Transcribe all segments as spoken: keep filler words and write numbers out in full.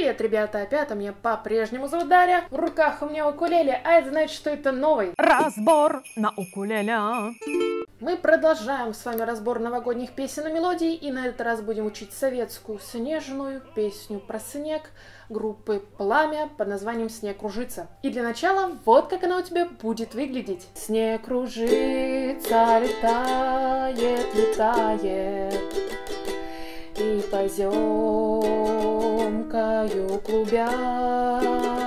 Привет, ребята, опять, а меня по-прежнему зовут Дарья. В руках у меня укулеле, а это значит, что это новый разбор на укулеле. Мы продолжаем с вами разбор новогодних песен и мелодий, и на этот раз будем учить советскую снежную песню про снег группы «Пламя» под названием «Снег кружится». И для начала вот как она у тебя будет выглядеть. Снег кружится, летает, летает, и поземкою клубя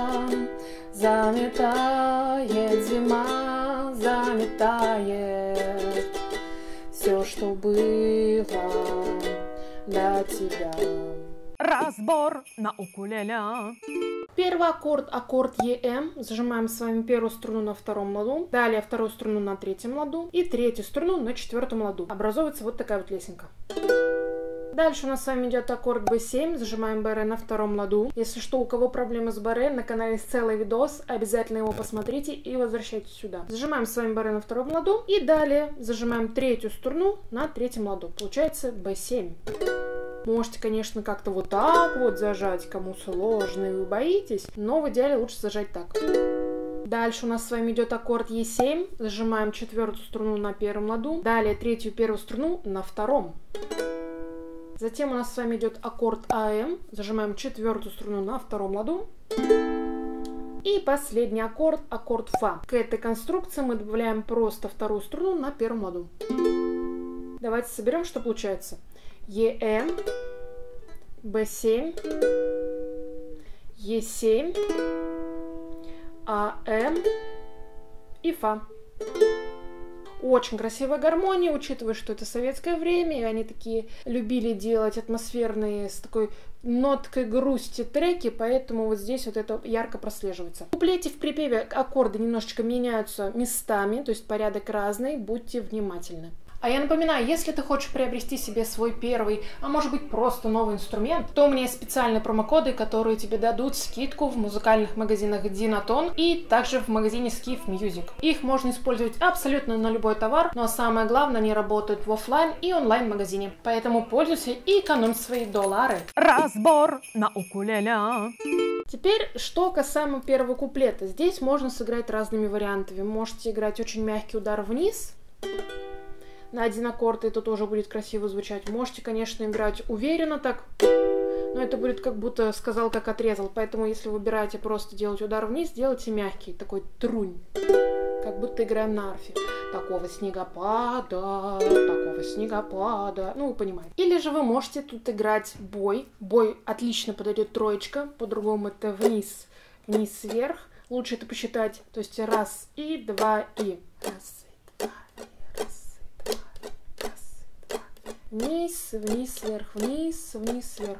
заметает зима, заметает все, что было для тебя. Разбор на укулеле. Первый аккорд, аккорд Е М. Зажимаем с вами первую струну на втором ладу, далее вторую струну на третьем ладу и третью струну на четвертом ладу. Образовывается вот такая вот лесенка. Дальше у нас с вами идет аккорд Б семь, зажимаем Б Р на втором ладу. Если что, у кого проблемы с Б Р, на канале есть целый видос, обязательно его посмотрите и возвращайтесь сюда. Зажимаем с вами Б Р на втором ладу и далее зажимаем третью струну на третьем ладу. Получается Б семь. Можете, конечно, как-то вот так вот зажать, кому сложно и вы боитесь, но в идеале лучше зажать так. Дальше у нас с вами идет аккорд Е семь, зажимаем четвертую струну на первом ладу, далее третью и первую струну на втором. Затем у нас с вами идет аккорд А М, зажимаем четвертую струну на втором ладу. И последний аккорд, аккорд Фа. К этой конструкции мы добавляем просто вторую струну на первом ладу. Давайте соберем, что получается. Е М, Б семь, Е семь, А М и Фа. Очень красивая гармония, учитывая, что это советское время, и они такие любили делать атмосферные с такой ноткой грусти треки, поэтому вот здесь вот это ярко прослеживается. В куплете, в припеве аккорды немножечко меняются местами, то есть порядок разный, будьте внимательны. А я напоминаю, если ты хочешь приобрести себе свой первый, а может быть просто новый инструмент, то у меня есть специальные промокоды, которые тебе дадут скидку в музыкальных магазинах Динатон и также в магазине Skiff Music. Их можно использовать абсолютно на любой товар, но самое главное, они работают в офлайн и онлайн магазине. Поэтому пользуйся и экономь свои доллары. Разбор на укулеле. Теперь, что касаемо первого куплета. Здесь можно сыграть разными вариантами. Вы можете играть очень мягкий удар вниз на один аккорд, и это тоже будет красиво звучать. Можете, конечно, играть уверенно так, но это будет как будто сказал, как отрезал. Поэтому, если выбираете просто делать удар вниз, делайте мягкий, такой трунь, как будто играем на арфе. Такого снегопада, такого снегопада, ну, вы понимаете. Или же вы можете тут играть бой. Бой отлично подойдет троечка, по-другому это вниз, вниз, вверх. Лучше это посчитать, то есть раз и два и. Раз. Вниз, вниз, вверх, вниз, вниз, вверх.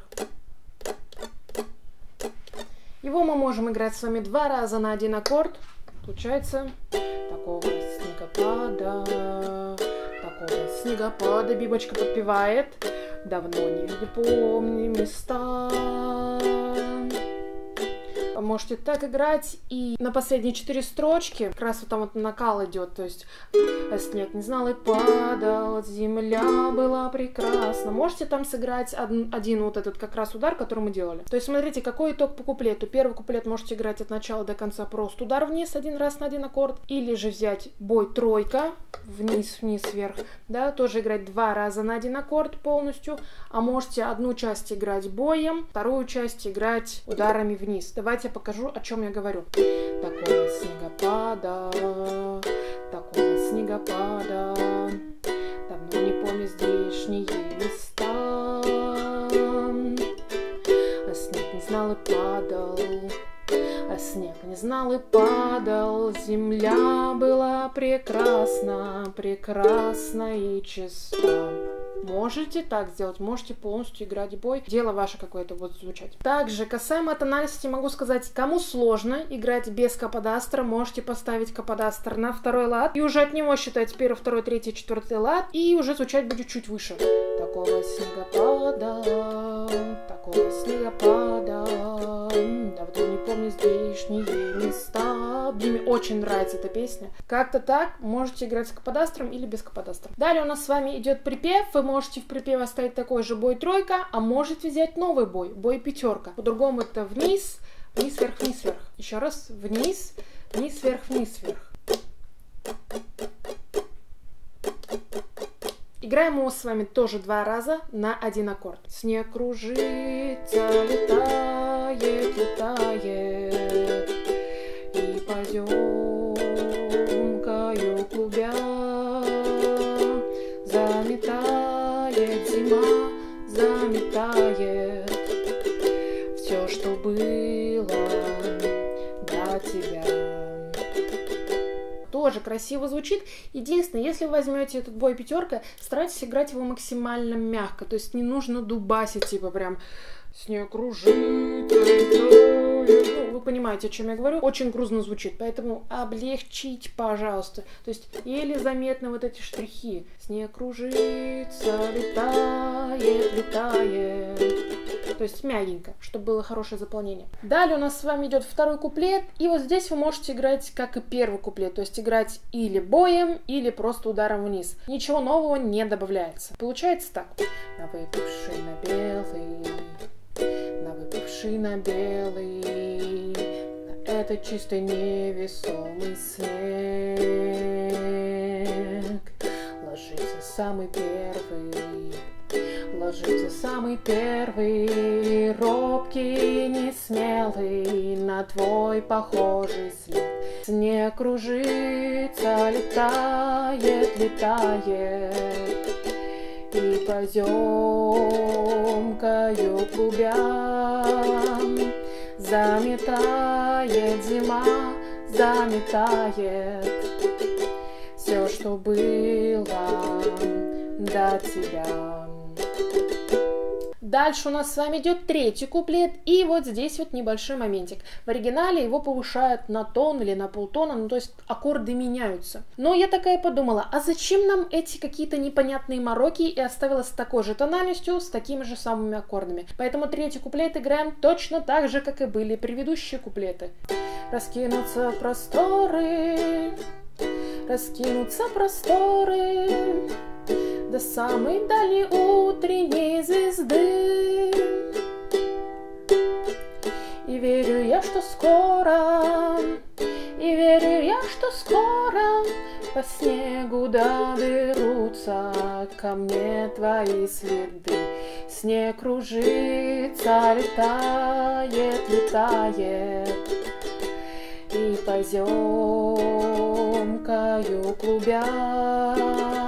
Его мы можем играть с вами два раза на один аккорд. Получается такого снегопада, такого снегопада. Бибочка подпевает. Давно не помню места. Можете так играть, и на последние четыре строчки как раз вот там вот накал идет, то есть снег не знал и падал, земля была прекрасна. Можете там сыграть один, один вот этот как раз удар, который мы делали. То есть смотрите, какой итог по куплету. Первый куплет можете играть от начала до конца просто удар вниз один раз на один аккорд, или же взять бой тройка, вниз, вниз, вверх, да, тоже играть два раза на один аккорд полностью, а можете одну часть играть боем, вторую часть играть ударами вниз. Давайте я покажу, о чем я говорю. Такого снегопада, такого снегопада, давно не помню здешние места. А снег не знал и падал, а снег не знал и падал, земля была прекрасна, прекрасна и чиста. Можете так сделать, можете полностью играть бой. Дело ваше какое-то будет звучать. Также, касаемо тональности, могу сказать, кому сложно играть без каподастра, можете поставить каподастр на второй лад и уже от него считать первый, второй, третий, четвертый лад, и уже звучать будет чуть выше. Такого снегопада, такого снегопада, давно не помню здешние места. очень нравится эта песня. Как-то так, можете играть с каподастром или без каподастра. Далее у нас с вами идет припев. Вы можете в припев оставить такой же бой тройка, а можете взять новый бой, бой пятерка. По-другому это вниз, вниз, вверх, вниз, вверх. Еще раз, вниз, вниз, вверх, вниз, вверх. Играем его с вами тоже два раза на один аккорд. Снег кружится, летает, летает, и поземкою клубя заметает зима, заметает все, что было до тебя. Тоже красиво звучит. Единственное, если вы возьмете этот бой пятерка, старайтесь играть его максимально мягко. То есть не нужно дубасить, типа прям снег кружит. Ну, вы понимаете, о чем я говорю. Очень грузно звучит, поэтому облегчите, пожалуйста. То есть еле заметны вот эти штрихи. Снег кружится, летает, летает. То есть мягенько, чтобы было хорошее заполнение. Далее у нас с вами идет второй куплет, и вот здесь вы можете играть как и первый куплет, то есть играть или боем, или просто ударом вниз. Ничего нового не добавляется. Получается так. На выпивший на белый, на выпивший на белый, на этот чистый невесомый снег ложится самый первый. Ложится самый первый, робкий, несмелый, на твой похожий след. Снег кружится, летает, летает, и поземкою клубя заметает зима, заметает все, что было до тебя. Дальше у нас с вами идет третий куплет, и вот здесь вот небольшой моментик. В оригинале его повышают на тон или на полтона, ну то есть аккорды меняются. Но я такая подумала, а зачем нам эти какие-то непонятные мороки, и оставила с такой же тональностью, с такими же самыми аккордами. Поэтому третий куплет играем точно так же, как и были предыдущие куплеты. Раскинутся просторы, раскинутся просторы до самой дальней утренней звезды. И верю я, что скоро, и верю я, что скоро по снегу доберутся ко мне твои следы. Снег кружится, летает, летает, и поземкою клубя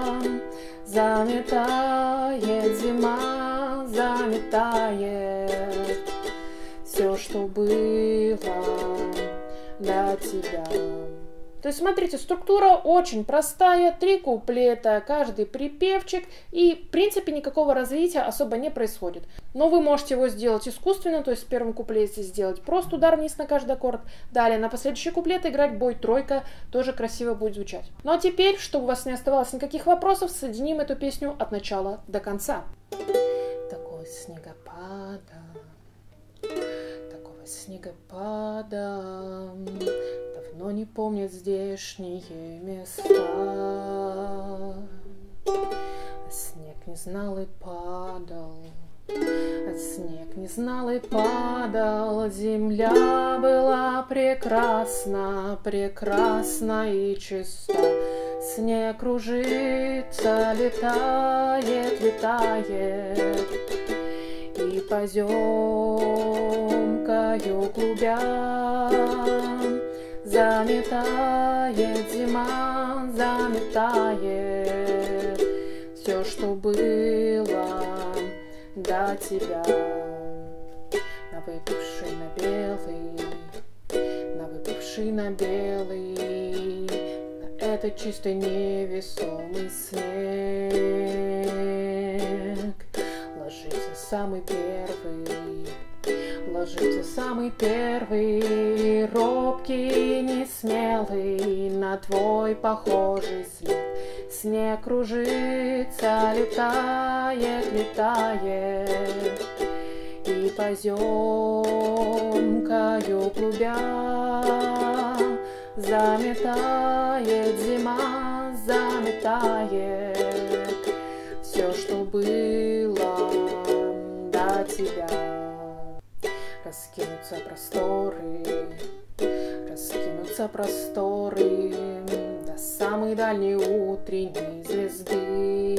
заметает зима, заметает все, что было для тебя. То есть, смотрите, структура очень простая, три куплета, каждый припевчик, и, в принципе, никакого развития особо не происходит. Но вы можете его сделать искусственно, то есть в первом куплете сделать просто удар вниз на каждый аккорд, далее на последующий куплет играть бой тройка, тоже красиво будет звучать. Ну а теперь, чтобы у вас не оставалось никаких вопросов, соединим эту песню от начала до конца. Такой снегопада, такого снегопада давно не помнят здешние места. Снег не знал и падал, снег не знал и падал. Земля была прекрасна, прекрасна и чиста. Снег кружится, летает, летает, и поземкою клубя заметает зима, заметает все, что было до тебя. На выпивший на белый, на выпивший на белый, на этот чистый невесомый снег ложится самый первый, ложится самый первый, робкий, несмелый, на твой похожий след. Снег кружится, летает, летает, и поземкою клубя Заметает зима, заметает все, что было до тебя. Раскинутся просторы, раскинутся просторы до самой дальней утренней звезды.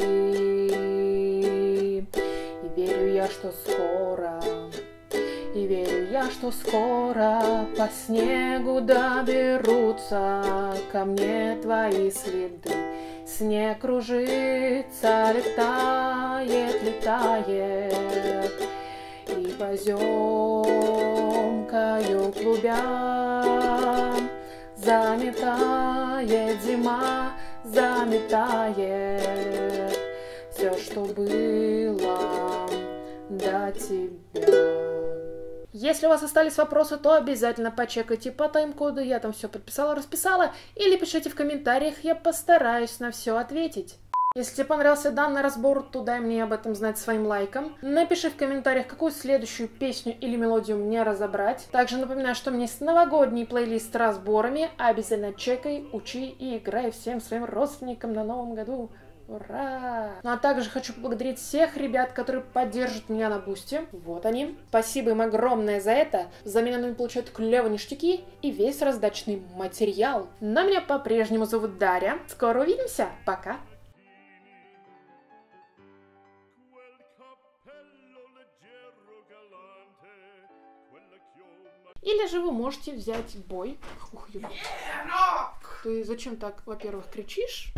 И верю я, что скоро, и верю я, что скоро по снегу доберутся ко мне твои следы. Снег кружится, летает, летает, и поземкою клубя заметает зима, заметает все, что было до тебя. Если у вас остались вопросы, то обязательно почекайте по тайм-коду, я там все подписала, расписала, или пишите в комментариях, я постараюсь на все ответить. Если тебе понравился данный разбор, то дай мне об этом знать своим лайком. Напиши в комментариях, какую следующую песню или мелодию мне разобрать. Также напоминаю, что у меня есть новогодний плейлист с разборами. Обязательно чекай, учи и играй всем своим родственникам на Новом году. Ура! Ну а также хочу поблагодарить всех ребят, которые поддержат меня на бусте. Вот они. Спасибо им огромное за это. Взамен они получают клевые ништяки и весь раздачный материал. Но меня по-прежнему зовут Дарья. Скоро увидимся. Пока! Или же вы можете взять бой. Ух, Юля. Ты зачем так, во-первых, кричишь?